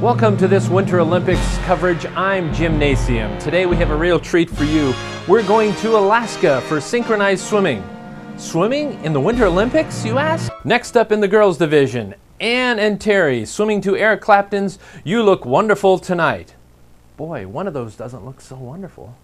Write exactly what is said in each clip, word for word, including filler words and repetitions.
Welcome to this Winter Olympics coverage. I'm Gymnasium. Today we have a real treat for you. We're going to Alaska for synchronized swimming. Swimming in the Winter Olympics, you ask? Next up in the girls division, Anne and Terry swimming to Eric Clapton's You Look Wonderful Tonight. Boy, one of those doesn't look so wonderful.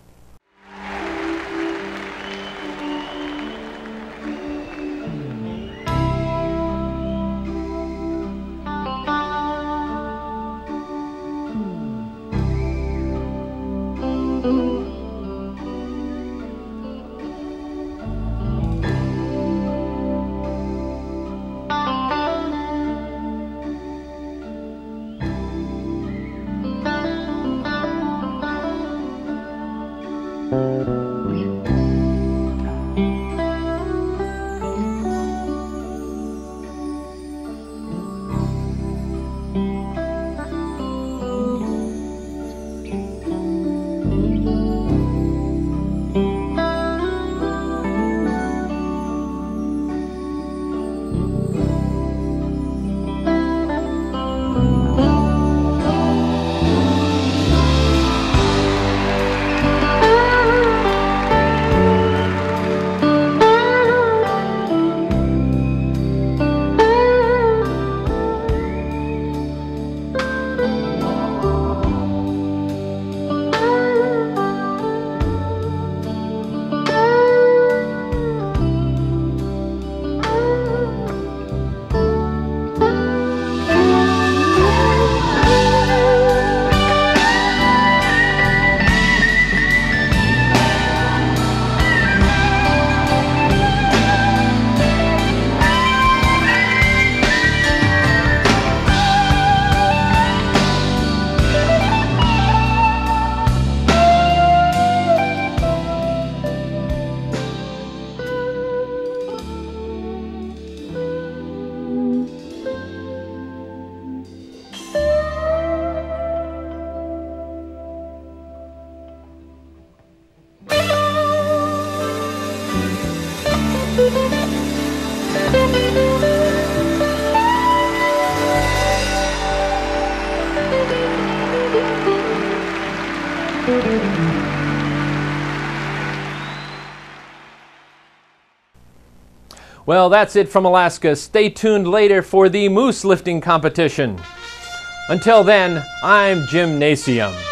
Well, that's it from Alaska. Stay tuned later for the moose lifting competition. Until then, I'm Gymnasium.